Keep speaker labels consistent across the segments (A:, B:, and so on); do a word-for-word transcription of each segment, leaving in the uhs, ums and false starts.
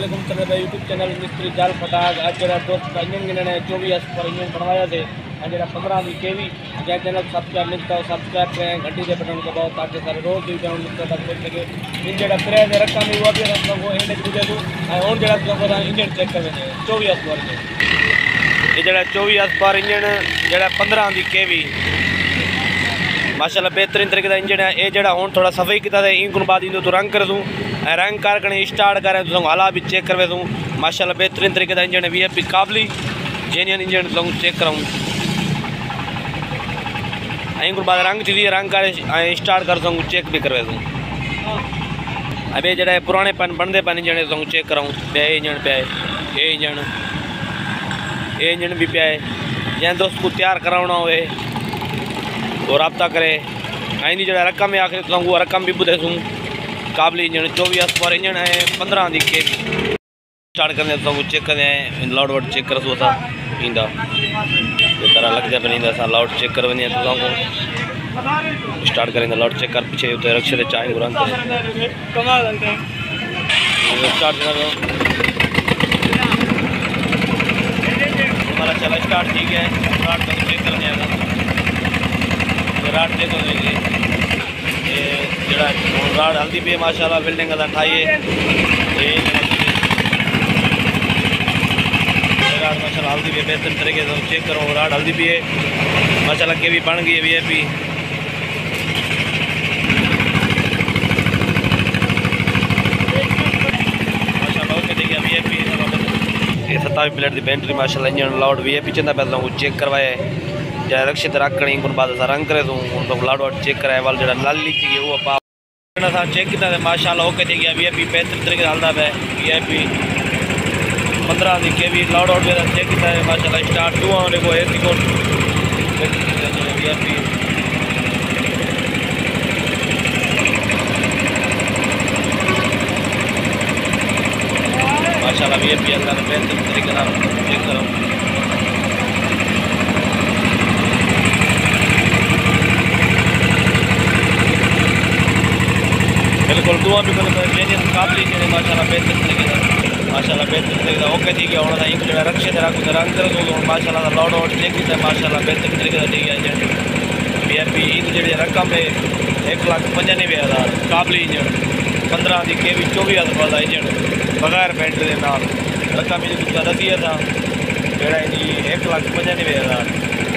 A: वालेकुम चले भाई यूट्यूब चैनल मिस्त्री जाल फटाक आज जरा दोस्त का इंजन गिनने चौबीस पर इंजन बनवाया थे आज जरा पंद्रह की केवी जै चैनल सब्सक्राइब मिलता हो सब्सक्राइब करें घंटी के बटन को बहुत ताकि सारे रोज वीडियो मिलता तक देख सके इन जरा किराए से रखा नहीं हुआ भी रखा वो एंड दे दूँ और जरा तुमको इंजन चेक कर चौबीस पर ये जरा चौबीस पर इंजन जरा पंद्रह की केवी माशाल्लाह बेहतरीन तरीके का इंजन है ये जरा हूँ थोड़ा सफाई किया इन बाद इन तो रंग कर दूँ रंग कारकने स्टार्ट करें तो हाला भी चेक करवे दूँ माशाल्लाह बेहतरीन तरीके का इंजन है वी एफ पी काबली जेन्यन इंजन तो चेक कराऊँ इन बाद रंग थी रंग कर स्टार्ट कर दूँ चेक भी करवे दूँ अब ये जरा पुराने पन बनते पन इंजन तो चेक कराऊँ पे इंजन पे ये इंजन ये इंजन भी पे जैन दोस्त को तैयार कराना हो तो रब्ता करे आई जरा रकम है आखिर तो वो रकम भी बुधे सूँ काबली इंजन चौबीस पर इंजन है पंद्रह की के स्टार्ट करने तो चेक करें लाउड वाउड चेक कर सो था ईंदा तरह लग जाए पर ईंदा लाउड चेक कर वञे तो स्टार्ट करें लाउड चेक कर पीछे उते रक्शे ते चाय गुरान स्टार्ट हमारा चला स्टार्ट ठीक है स्टार्ट कर चेक कर जाएगा राड देखो ये जरा राड हल्दी भी माशाल्लाह बिल्डिंग का ठाई है ये राड माशाल्लाह हल्दी भी बेहतरीन तरीके से चेक करो राड हल्दी भी है माशाल्लाह के भी बन गई है वी आई पी माशाल्लाह ओके देखिए वी आई पी ये सत्तावीस प्लेट की बैटरी माशाल्लाह engine loud V I P चंदा पहले वो चेक करवाए जरा रक्षित रखनी बाद रंग करे दूँ तो लाउड वाउड चेक कराए वाल जरा लाल लीची वो पा चेक किया माशाल्लाह ओके थी गया वी आई पी बेहतरीन तरीके हल्दा पे वी आई पी पंद्रह की के भी लाउड वाउड चेक किया माशाल्लाह स्टार्ट टू आने को एक वी आई पी माशाल्लाह वी आई पी अल्लाह बेहतरीन तरीके चेक करो बिल्कुल दुआ भी जेन्यन काबली जो माशाल्लाह बेहतरीन तरीके का माशाल्लाह बेहतरीन तरीके का ओके थी गया होना इंक जो रक्षे रख रंग कर दो माशाल्लाह लाउड वाउड चेक किया माशाल्लाह बेहतरीन तरीके का ठीक है इंजन वी आई पी इन जी रकम है एक लाख पंजानवे हज़ार काबली इंजन पंद्रह की के भी चौबीस हज़ार वाला इंजन बगैर पेंट के नाल रकम जी दसी था जोड़ा इन एक लाख पंजानवे हज़ार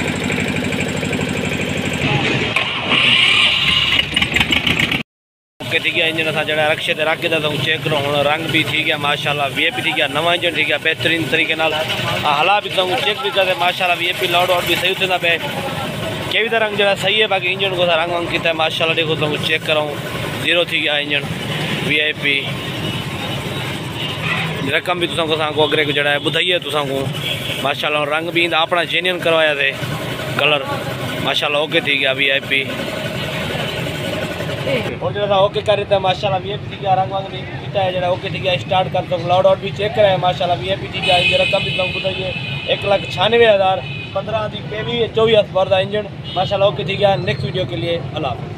A: ओके थी गया इंजन असा जरा रक्षे ते रख तो चेक करो हूँ रंग भी थी गया माशाल्लाह वी आई पी थी गया नवा इंजन थी गया बेहतरीन तरीके हला भी तो चेक भी करते माशाल्लाह वी आई पी लाउड वाउड भी सही होता पे के भी रंग जरा सही है बाकी इंजन को रंग वंग किया माशाल्लाह देखो तो चेक कराऊँ जीरो थी गया इंजन वी आई पी रकम भी तुसा को अगरे को जरा बुधाइए तुसा को माशाल्लाह रंग भी अपना जेन्यन करवाया थे कलर माशाल्लाह ओके थी गया वी आई पी और जरा ओके कर रहे थे माशाल्लाह वी आई पी थी गया रंग वांग नहीं है जरा ओके थी गया स्टार्ट कर दो लाउड आउट भी चेक कराए माशाल्लाह वी आई पी थी गया जरा कम भी तुमको बताइए एक लाख छियानवे हज़ार पंद्रह की के भी चौबीस पर इंजन माशाल्लाह ओके थी गया नेक्स्ट वीडियो के लिए अल्लाह।